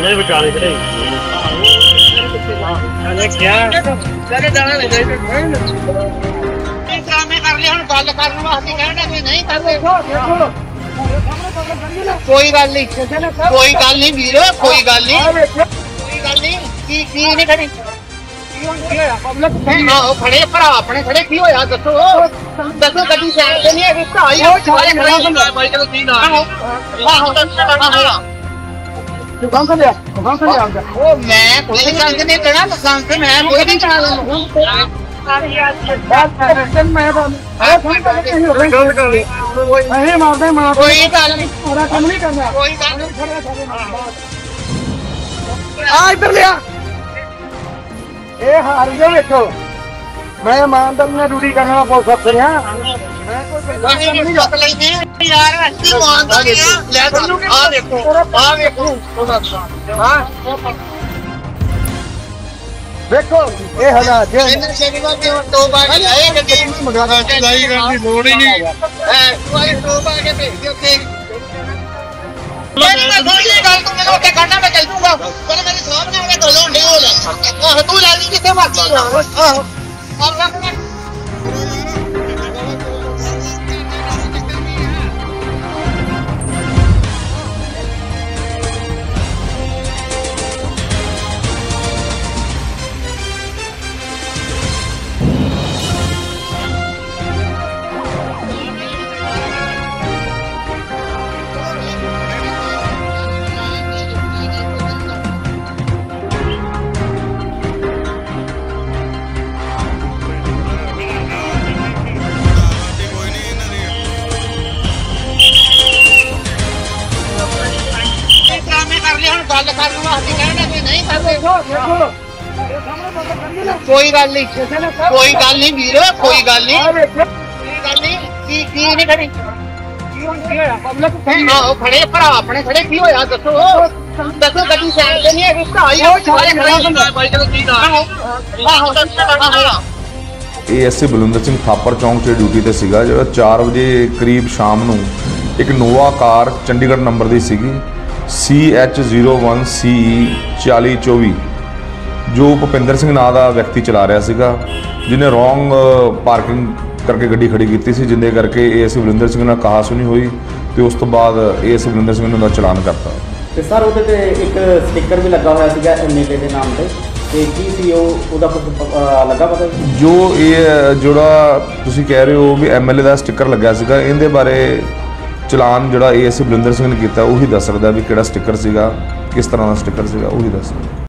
ਵਿਚਾਲੇ ਖੜੇ क्या ड्रामे कर लिया गल करने वास्ते कहना नहीं करते कोई गल नहीं वीर कोई गल नहीं की नहीं खड़ी खड़े भरा अपने खड़े की होया दसो गड्डी साइड ते नहीं है मैं कोई संग नहीं करना संग मैं कोई नहीं चला इधर लिया हार गया देखो मैं ईमानदारी में ड्यूटी करने वाला पुलिस अफसर देखो ये हालात गल करने वास्ते कहना नहीं करते कोई गल नहीं वीर कोई गल नहीं की नहीं खड़ी खड़े भरा अपने खड़े की होया दसो गड्डी साइड ते नहीं है एएसए बलविंदर सिंह थापर चौंक 'ਚ ड्यूटी ते सीगा जो 4 ਵਜੇ करीब शाम ਨੂੰ एक नोवा कार चंडीगढ़ नंबर ਦੀ ਸੀਗੀ CH01CE 4024 जो भुपिंदर सिंह नाम का व्यक्ति चला रहा सीगा जिन्हें रॉन्ग पार्किंग करके गड्डी खड़ी की सी जिंदे करके एएसए बलविंदर सिंह नाल कहा सुनी हुई तो उस तो बाद एएसए बलविंदर सिंह ने उनका चलान करता ते सर उहदे ते एक स्टिकर भी लगा हुआ सीगा एमएलए के नाम पे ते की सी ओहदा कुछ लगा पता जो ये जोड़ा तुसी कह रहे हो भी एमएलए का स्टिकर लगा सीगा इहदे बारे चलान जोड़ा एएसए बलविंदर सिंह ने किया उही दस सकदा भी किहड़ा स्टिकर सीगा किस तरह का स्टिकर सीगा उही दस सकदा।